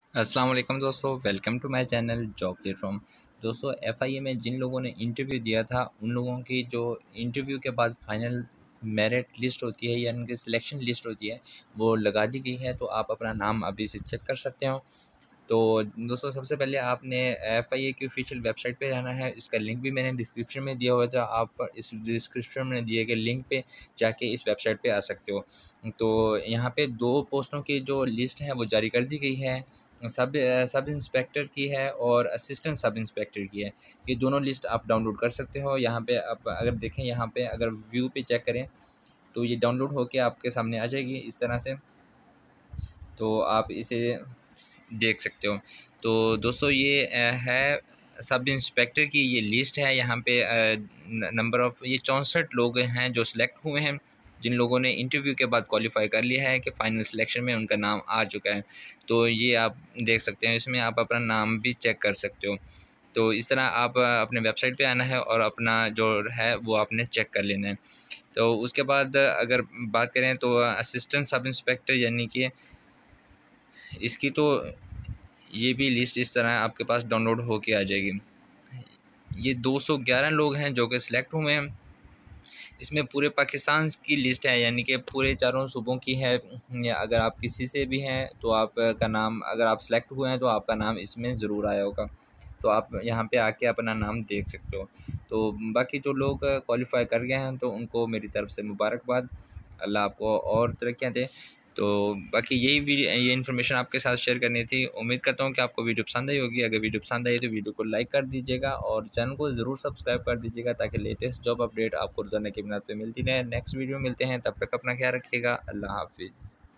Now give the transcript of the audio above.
अस्सलाम वालेकुम दोस्तों, welcome to my channel job platform. दोस्तों, एफआईए में जिन लोगों ने इंटरव्यू दिया था उन लोगों की जो इंटरव्यू के बाद फाइनल मेरिट लिस्ट होती है या उनकी सिलेक्शन लिस्ट होती है वो लगा दी गई है। तो आप अपना नाम अभी से चेक कर सकते हो। तो दोस्तों, सबसे पहले आपने एफआईए की ऑफिशियल वेबसाइट पे जाना है। इसका लिंक भी मैंने डिस्क्रिप्शन में दिया हुआ था, आप इस डिस्क्रिप्शन में दिए गए लिंक पे जाके इस वेबसाइट पे आ सकते हो। तो यहाँ पे दो पोस्टों की जो लिस्ट है वो जारी कर दी गई है, सब इंस्पेक्टर की है और असिस्टेंट सब इंस्पेक्टर की है। ये दोनों लिस्ट आप डाउनलोड कर सकते हो। यहाँ पे आप अगर देखें, यहाँ पे अगर व्यू पे चेक करें तो ये डाउनलोड होके आपके सामने आ जाएगी इस तरह से। तो आप इसे देख सकते हो। तो दोस्तों, ये है सब इंस्पेक्टर की ये लिस्ट है। यहाँ पे नंबर ऑफ़ ये 64 लोग हैं जो सिलेक्ट हुए हैं, जिन लोगों ने इंटरव्यू के बाद क्वालिफाई कर लिया है कि फ़ाइनल सिलेक्शन में उनका नाम आ चुका है। तो ये आप देख सकते हैं, इसमें आप अपना नाम भी चेक कर सकते हो। तो इस तरह आप अपने वेबसाइट पे आना है और अपना जो है वो आपने चेक कर लेना है। तो उसके बाद अगर बात करें तो असिस्टेंट सब इंस्पेक्टर यानी कि इसकी तो ये भी लिस्ट इस तरह आपके पास डाउनलोड होके आ जाएगी। ये 211 लोग हैं जो कि सिलेक्ट हुए हैं। इसमें पूरे पाकिस्तान की लिस्ट है, यानी कि पूरे चारों सूबों की है। या अगर आप किसी से भी हैं तो आपका नाम, अगर आप सिलेक्ट हुए हैं तो आपका नाम इसमें ज़रूर आया होगा। तो आप यहाँ पे आके अपना नाम देख सकते हो। तो बाकी जो लोग क्वालिफाई कर गए हैं तो उनको मेरी तरफ से मुबारकबाद। अल्लाह आपको और तरक्कियाँ दे। तो बाकी ये इन्फॉर्मेशन आपके साथ शेयर करनी थी। उम्मीद करता हूँ कि आपको वीडियो पसंद आई होगी। अगर वीडियो पसंद आई तो वीडियो को लाइक कर दीजिएगा और चैनल को ज़रूर सब्सक्राइब कर दीजिएगा ताकि लेटेस्ट जॉब अपडेट आपको रोज़ाना की बुनियाद पे मिलती रहे। नेक्स्ट वीडियो मिलते हैं, तब तक अपना ख्याल रखिएगा। अल्लाह हाफिज़।